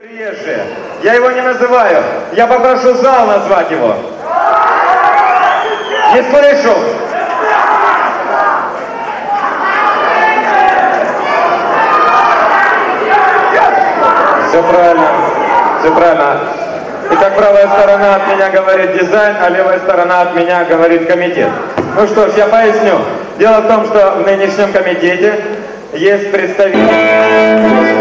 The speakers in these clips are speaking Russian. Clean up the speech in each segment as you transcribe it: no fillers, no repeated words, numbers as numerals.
Приезжие. Я его не называю. Я попрошу зал назвать его. Не слышу. Все правильно. Все правильно. Итак, правая сторона от меня говорит дизайн, а левая сторона от меня говорит комитет. Ну что ж, я поясню. Дело в том, что в нынешнем комитете есть представитель...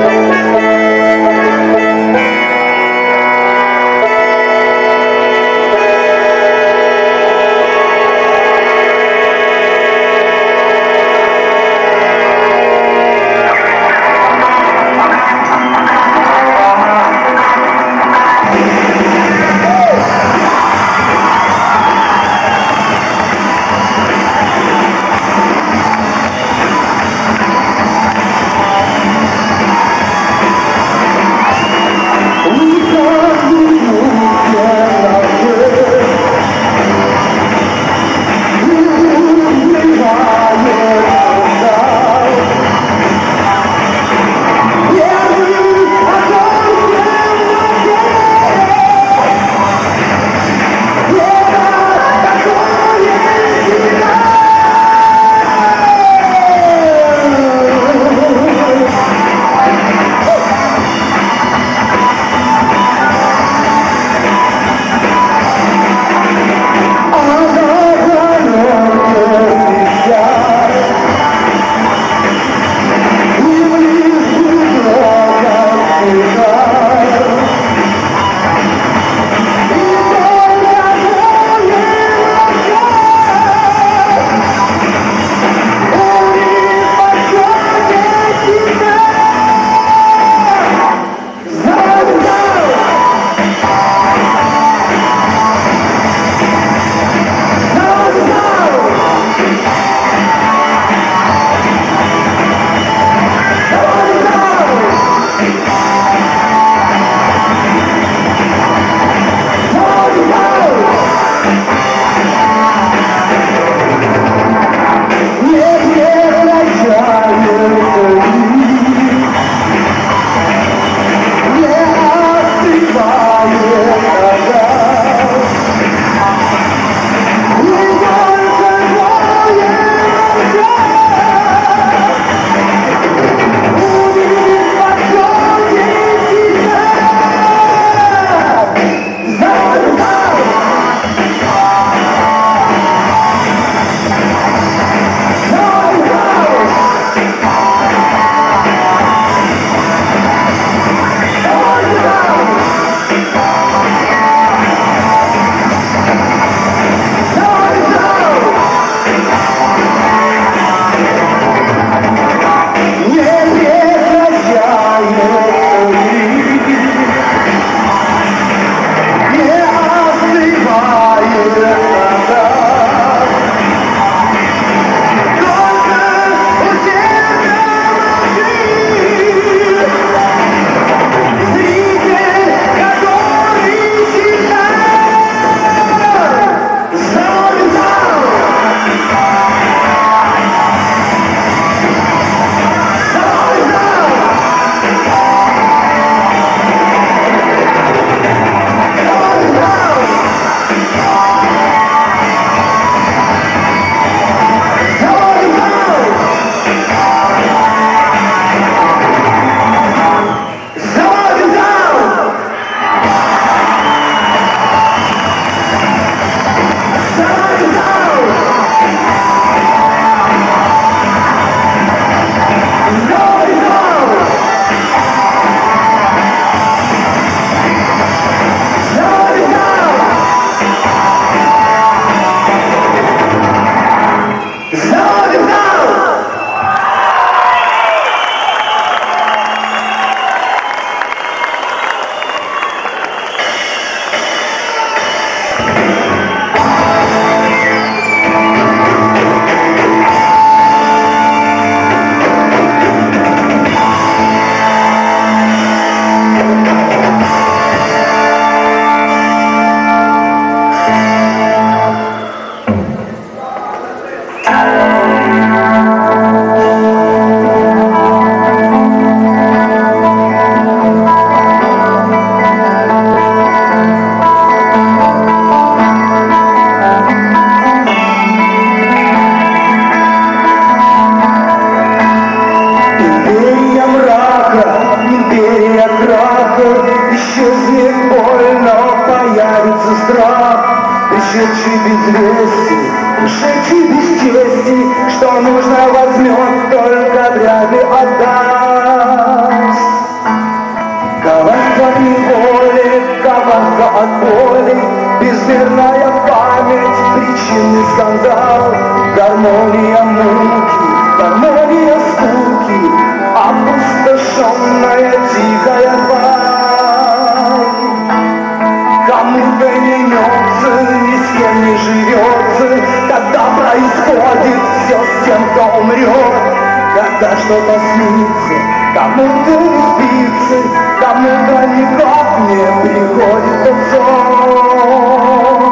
ушедший без вести, ушедший без чести, что нужно возьмет, только вряд ли отдаст. Коварство неволи, коварство от боли, безмерная память, причинный скандал, гармония муки, гармония скуки, опустошенная тихая тварь. Кому-то не мнется, ни с кем не живется, когда происходит все с тем, кто умрет, когда что-то снится, кому-то не спится, кому-то никак не приходит тот сон.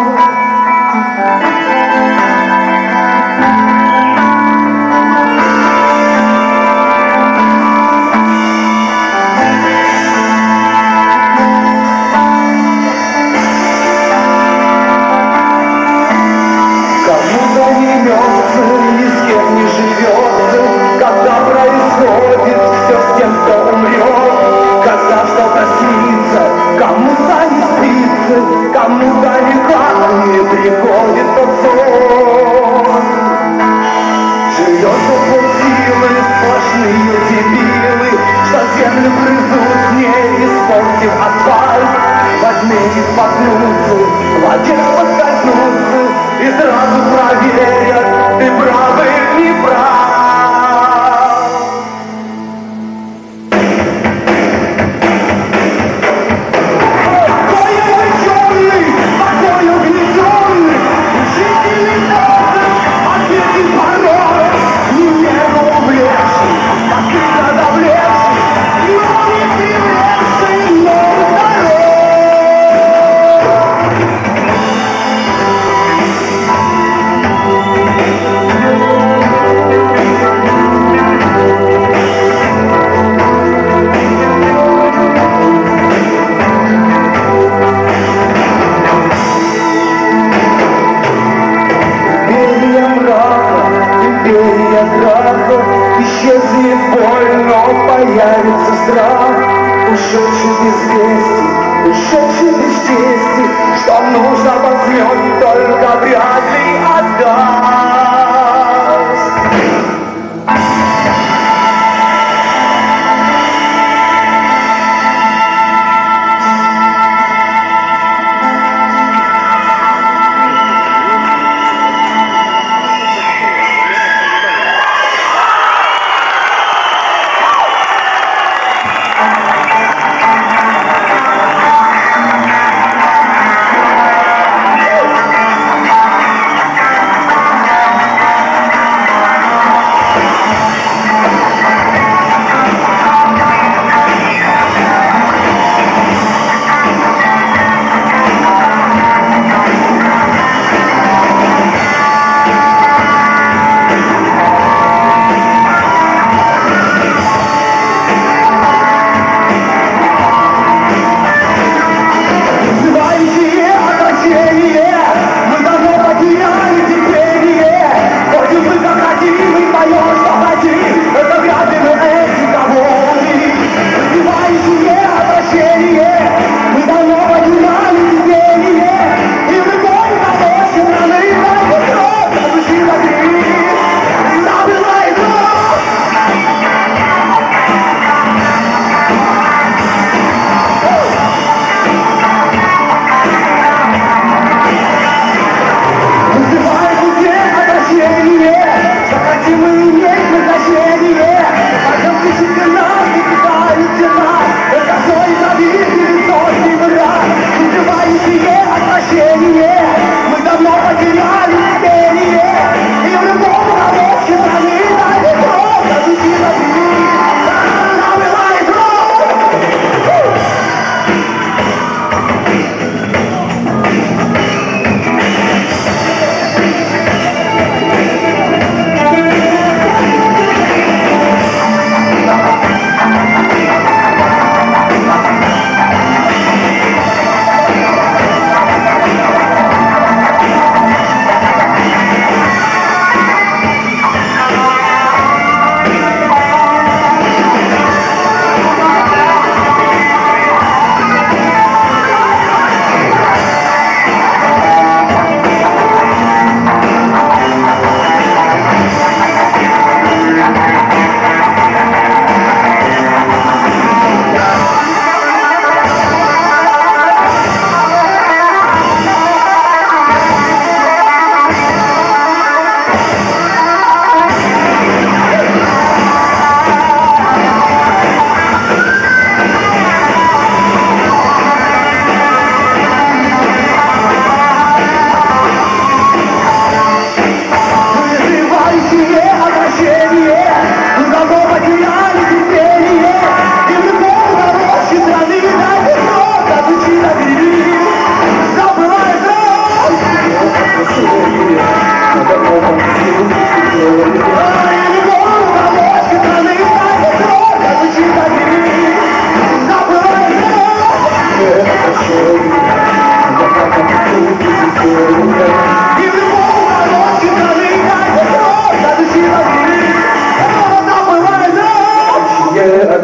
Ни с кем не живется, когда происходит все с тем, кто умрет, когда что-то снится, кому-то не спится, кому-то никак не приходит тот сон. Живется под силы сплошные дебилы, что землю грызут, не испортив асфальт, во тьме не споткнуться, в воде поскользнуться, и сразу проверят, ты прав или не прав. Какой обреченный, какой угнетенный, жители таза, ответы порой, не веру увлекший, постыдно давлевший, но не привлекший новых дорог. Империя страха, исчезнет боль, но появится страх. Ушедший без вести, ушедший без чести, что нужно возьмет, только вряд ли отдаст.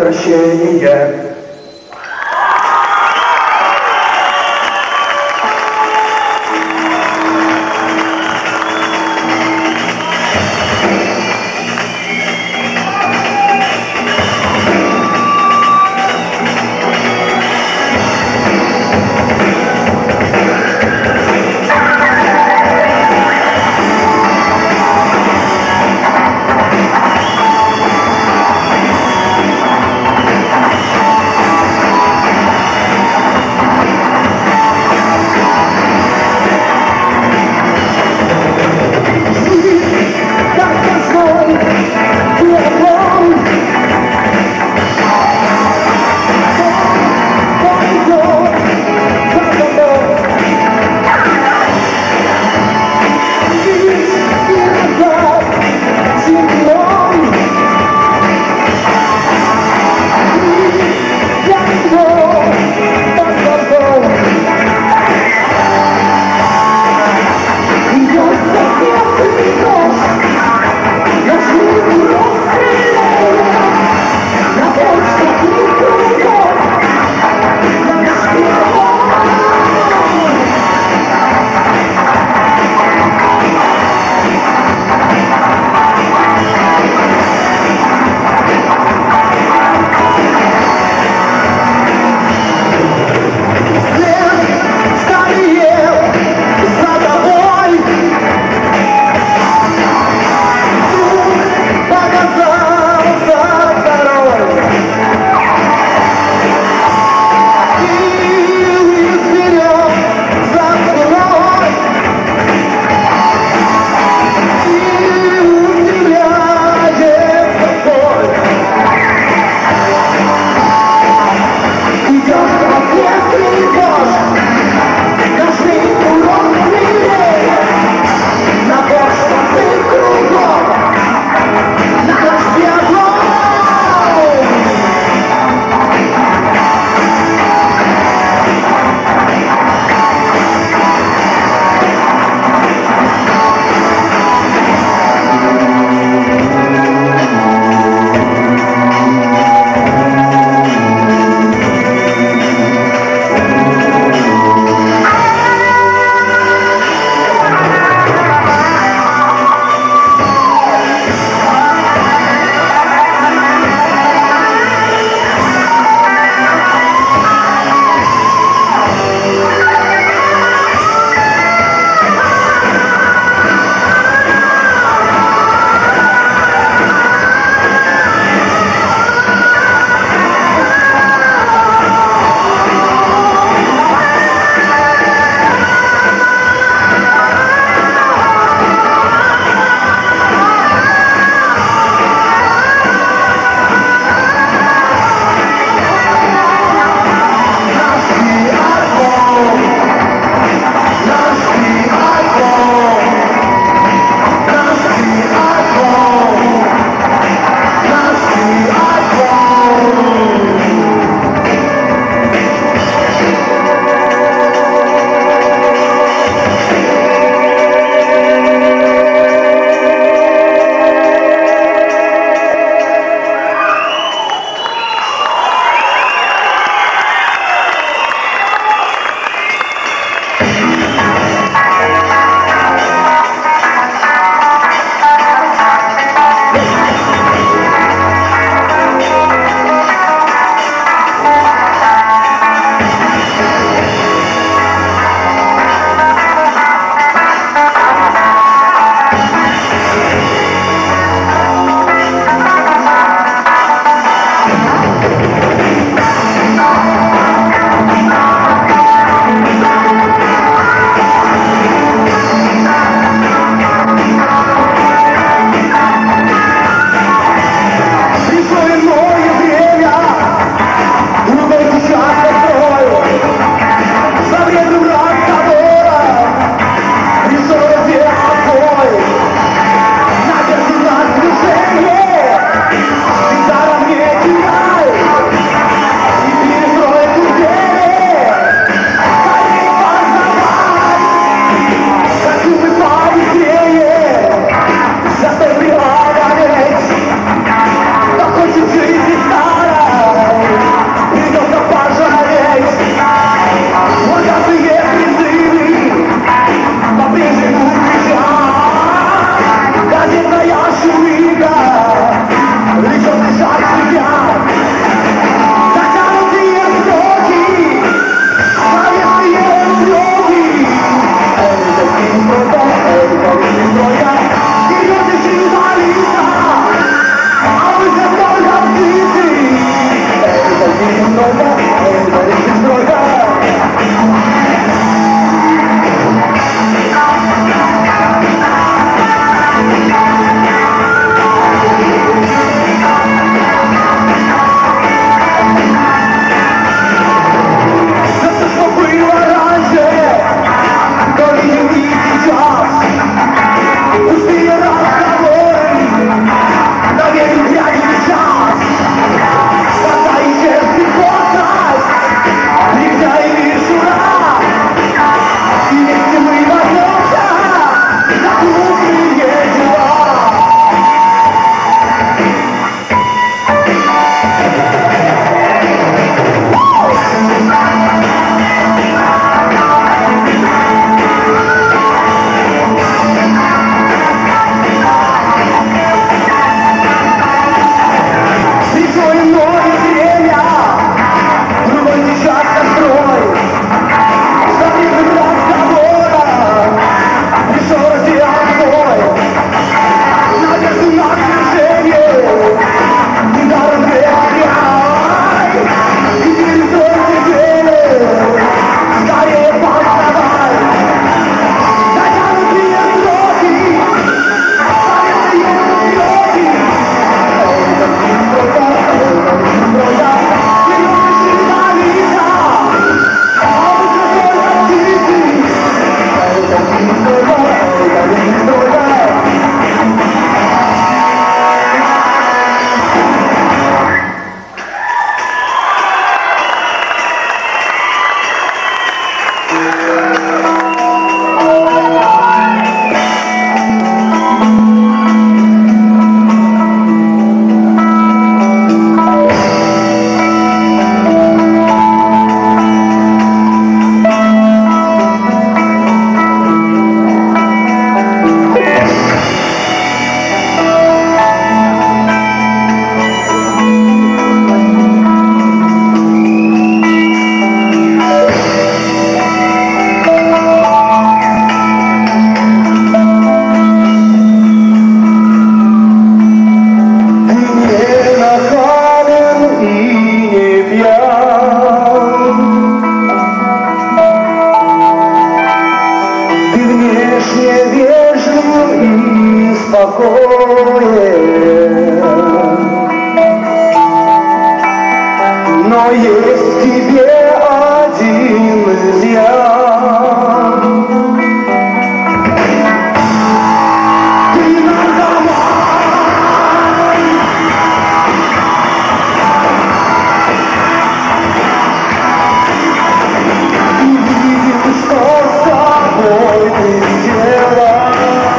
прощение. но есть в тебе один изъян. Ты наркоман, и видишь, что с собой ты сделал.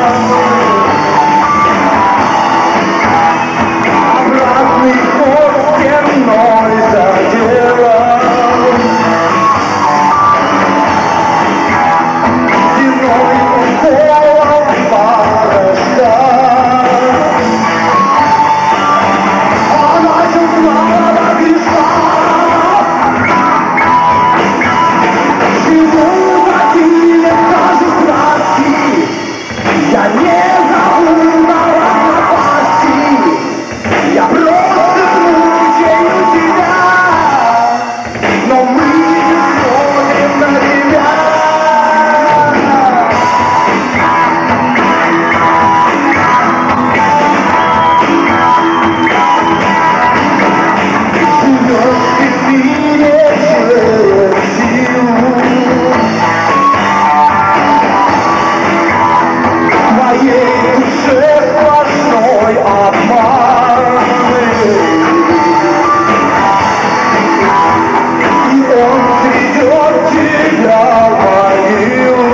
Обратный ход стеной заделал. Стеной уколом порошка. А начал с малого греха. Живу в один скажу страсти. Я не забыл на вас напасти. Я просто мучаю тебя, но мы не смотрим на тебя. Живешь ты в мире через силу. В твоей душе сплошной обман. И он сведет тебя в могилу.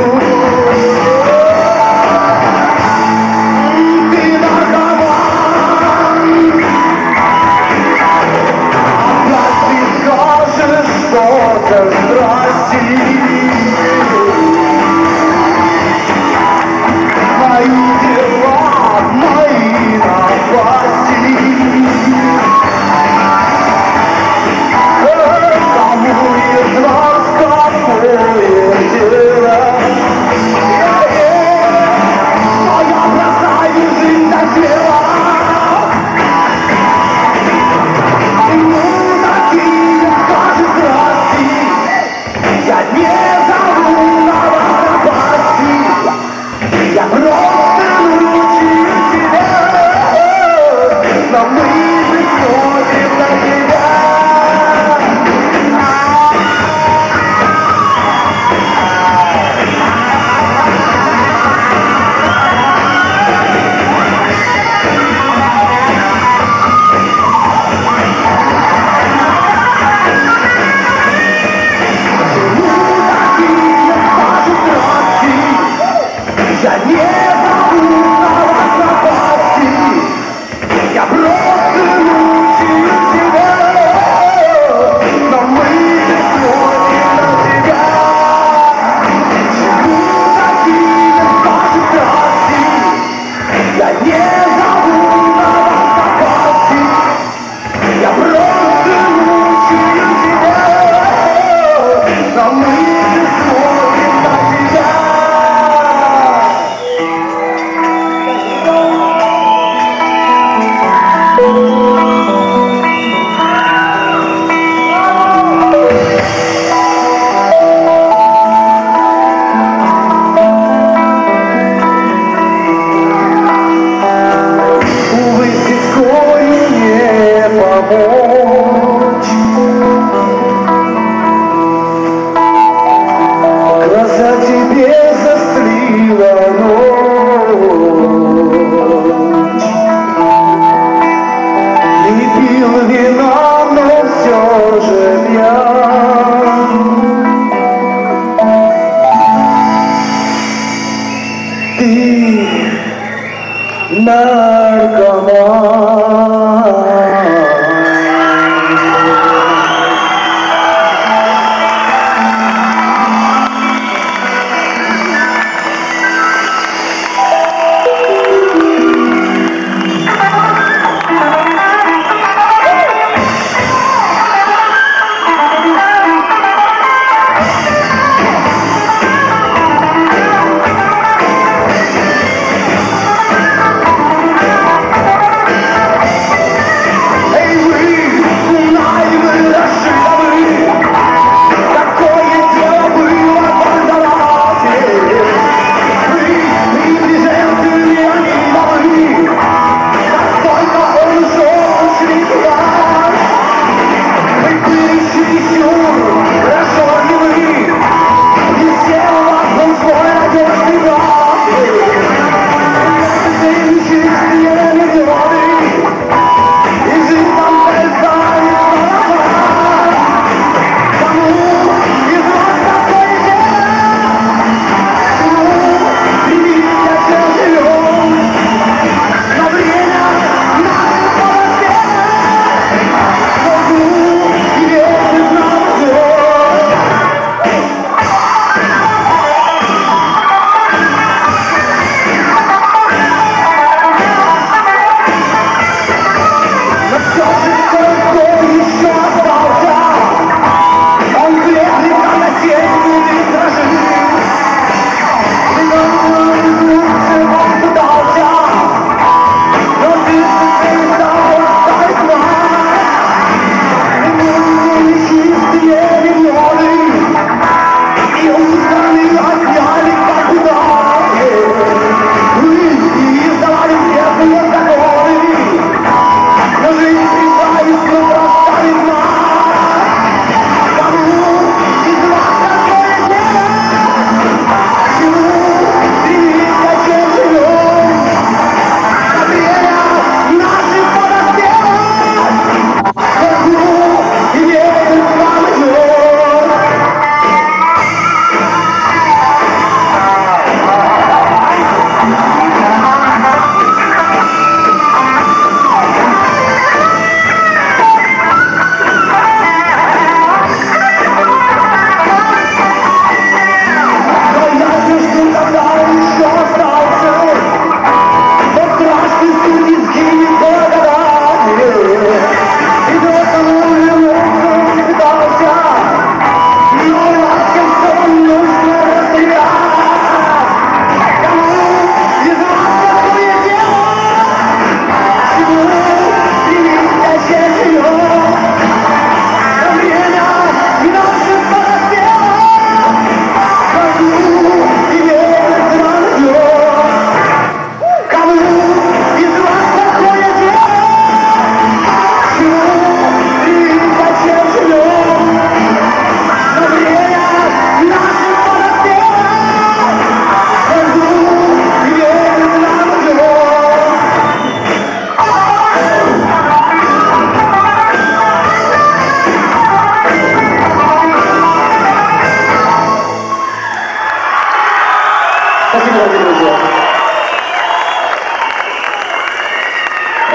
Ты наркоман, опять ты скажешь что-то здрасте. Мои дела, мои напасти. Кому из вас какое дело? Что я бросаю жизнь на тело? Ну, такие скажет здрасте. Я не зову на вас напасти. Я просто мучаю тебя, но мы не смотрим на тебя. Ну, такие скажут здрасте. Я не зову на вас напасти. Я просто мучаю тебя, но мы не смотрим на тебя. Ну, такие скажут здрасте. Я не зову на вас напасти. Я просто мучаю тебя, но мы не смотрим на тебя.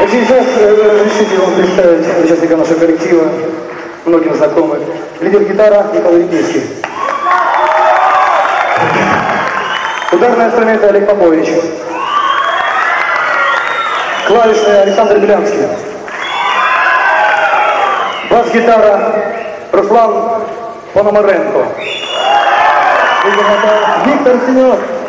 сейчас решите вам представить участника нашего коллектива, многим знакомых. Лидер гитара Николай Репницкий. Ударные инструменты Олег Попович. Клавишный Александр Белянский. Бас-гитара Руслан Пономаренко. Виктор Синев.